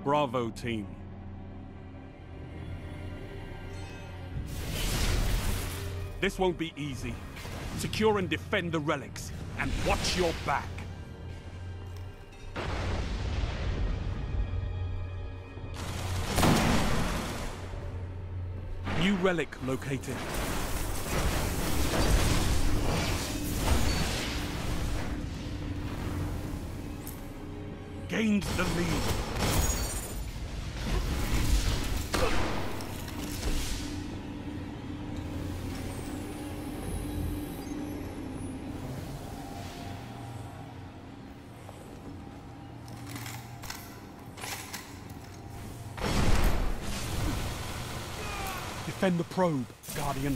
Bravo, team. This won't be easy. Secure and defend the relics, and watch your back. New relic located. Gained the lead. Defend the probe, Guardian.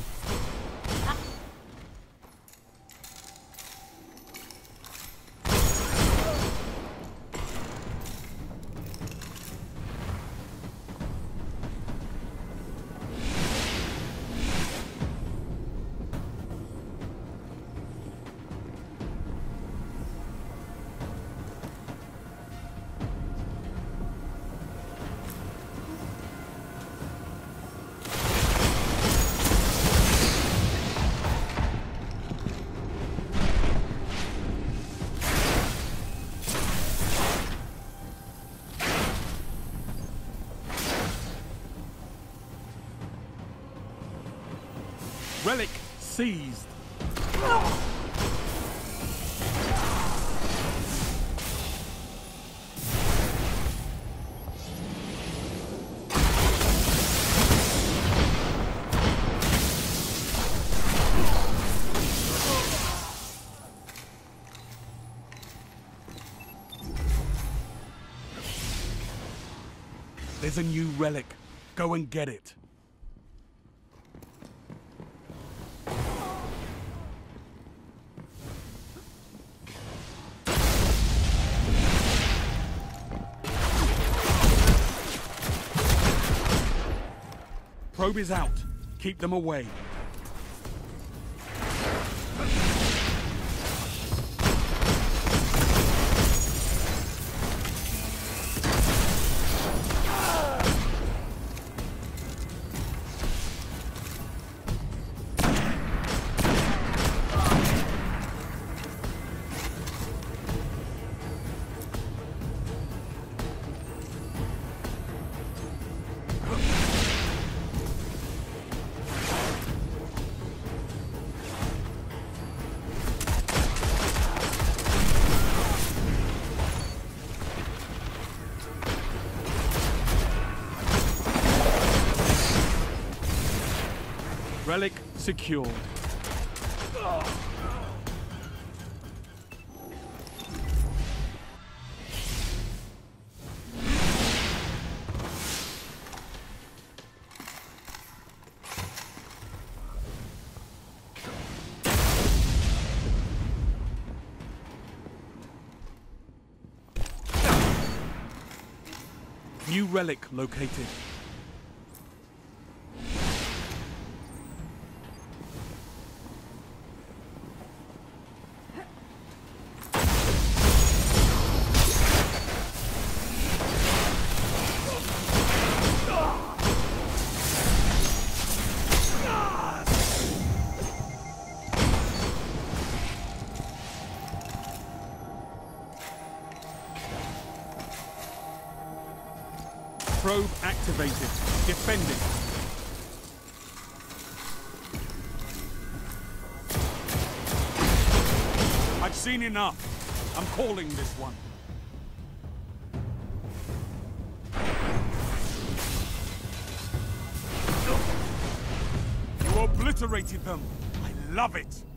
Relic seized. There's a new relic. Go and get it. Probe is out. Keep them away. Relic secured. New relic located. Probe activated. Defend it. I've seen enough. I'm calling this one. You obliterated them. I love it.